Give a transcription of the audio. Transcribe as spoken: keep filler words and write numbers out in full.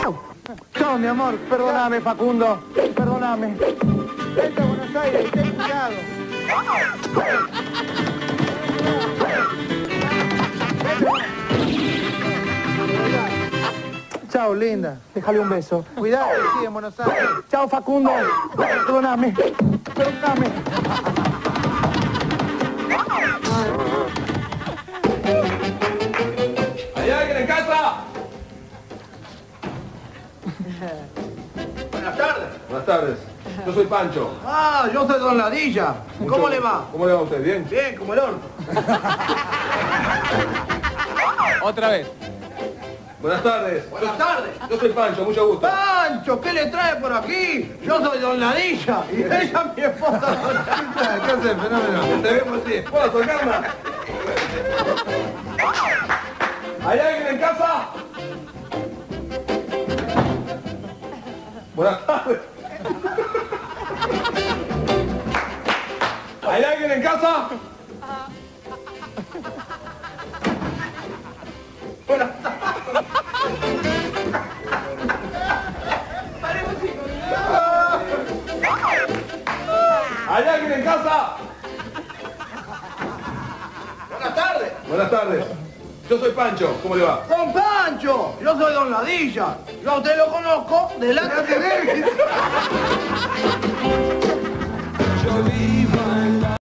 Chao. Chao, mi amor. Perdóname, Facundo. Perdóname. Vente a Buenos Aires, ten cuidado. Chao, linda. Déjale un beso. Cuidado, sí, en Buenos Aires. Chao, Facundo. Perdóname. Perdóname. ¿Hay alguien en casa? Buenas tardes. Buenas tardes. Yo soy Pancho. Ah, yo soy Don Ladilla. Mucho ¿Cómo gusto. le va? ¿Cómo le va a usted? ¿Bien? Bien, como el orto. Otra vez. Buenas tardes. Buenas tardes. Yo soy Pancho, mucho gusto. Pancho, ¿qué le trae por aquí? Yo soy Don Ladilla y ella es mi esposa Don Ladilla. ¿Qué haces, fenómeno? Te vemos así. ¿Puedo tocarla? ¿Hay alguien en casa? Buenas tardes. ¿Hay alguien en casa? Buenas tardes. ¿Hay alguien en casa? Buenas tardes. Buenas tardes. Yo soy Pancho, ¿cómo le va? Don Pancho, yo soy Don Ladilla. Yo a usted lo conozco de la T V. Yo vivo